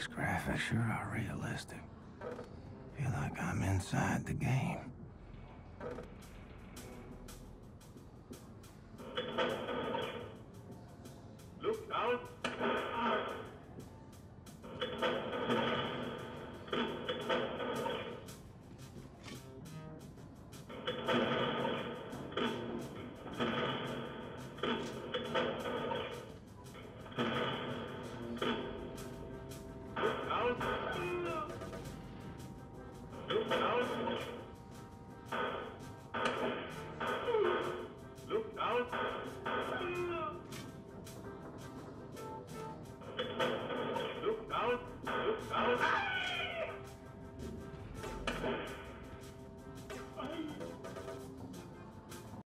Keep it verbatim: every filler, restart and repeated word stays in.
These graphics sure are realistic. Feel like I'm inside the game.